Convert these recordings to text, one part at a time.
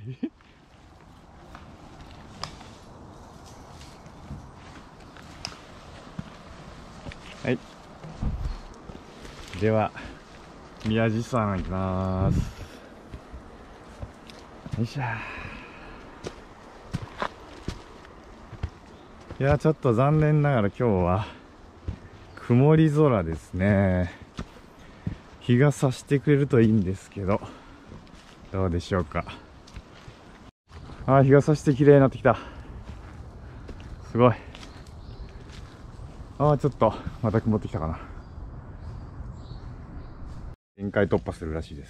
はい、では宮地山行きます。よいしょ。いや、ちょっと残念ながら今日は曇り空ですね。日が差してくれるといいんですけど、どうでしょうか。ああ、日が差して綺麗になってきた。すごい。ああ、ちょっとまた曇ってきたかな。限界突破するらしいです。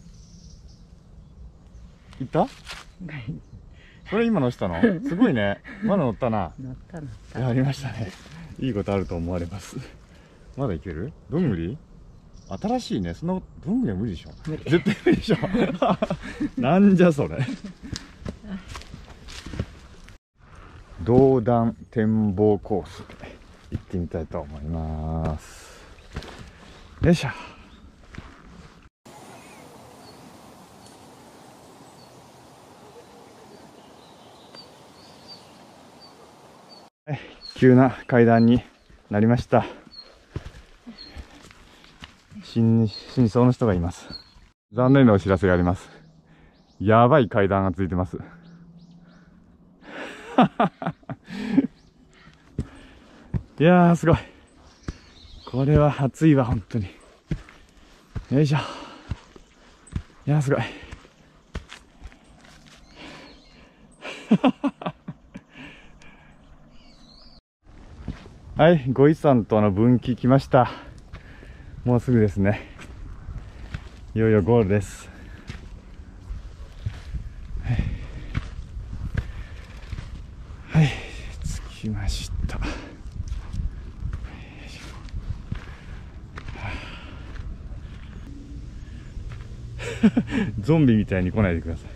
いた？これ今乗したの？すごいね。まだ乗ったな。 乗った乗った。 やりましたね。いいことあると思われます。まだいける？どんぐり？新しいね。そんなどんぐりは無理でしょ。絶対無理でしょ。なんじゃそれ。道断展望コース行ってみたいと思います。よいしょ。はい、急な階段になりました。死にそうな人がいます。残念なお知らせがあります。やばい階段がついてます。いやー、すごい。これは暑いわ、本当に。よいしょ。いやー、すごい。はい、五位山との分岐来ました。もうすぐですね。いよいよゴールです。はい、はい、着きました。ゾンビみたいに来ないでください。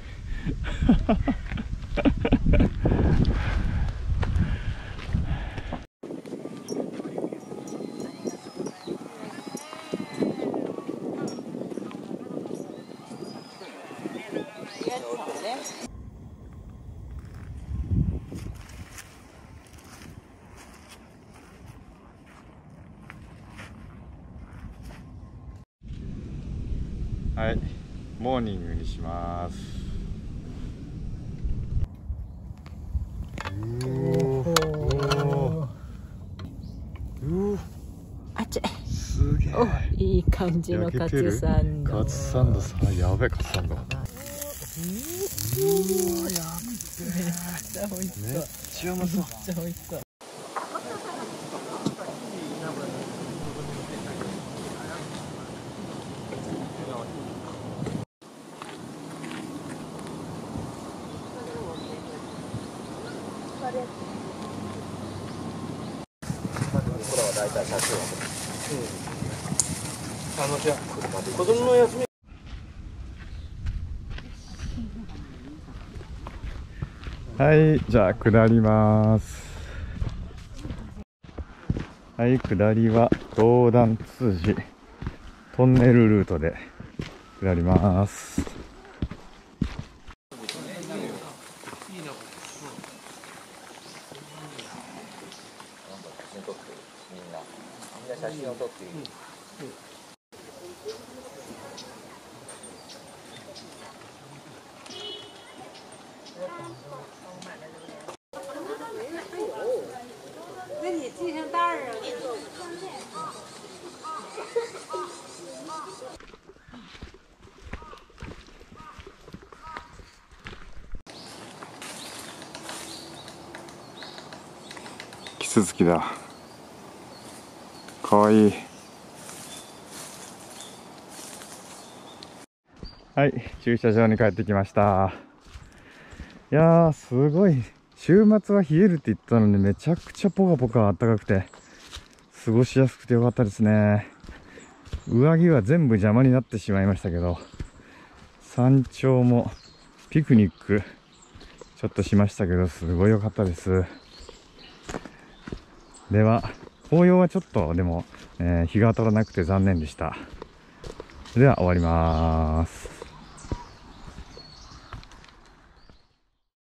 はい、モーニングにします。 あっち。 すげえ。 いい感じのカツサンド。 カツサンドさ、やべえカツサンド。うわ、やっべえ。めっちゃうまそう。めっちゃ美味しそう。子供の休み。はい、じゃあ下ります。はい、下りは道断通寺トンネルルートで下ります。みんな写真を撮っている。キツツキだ。かわいい。はい、駐車場に帰ってきました。いやー、すごい。週末は冷えるって言ったのにめちゃくちゃポカポカ暖かくて過ごしやすくてよかったですね。上着は全部邪魔になってしまいましたけど、山頂もピクニックちょっとしましたけど、すごい良かったです。では紅葉はちょっとでも、日が当たらなくて残念でした。では終わります。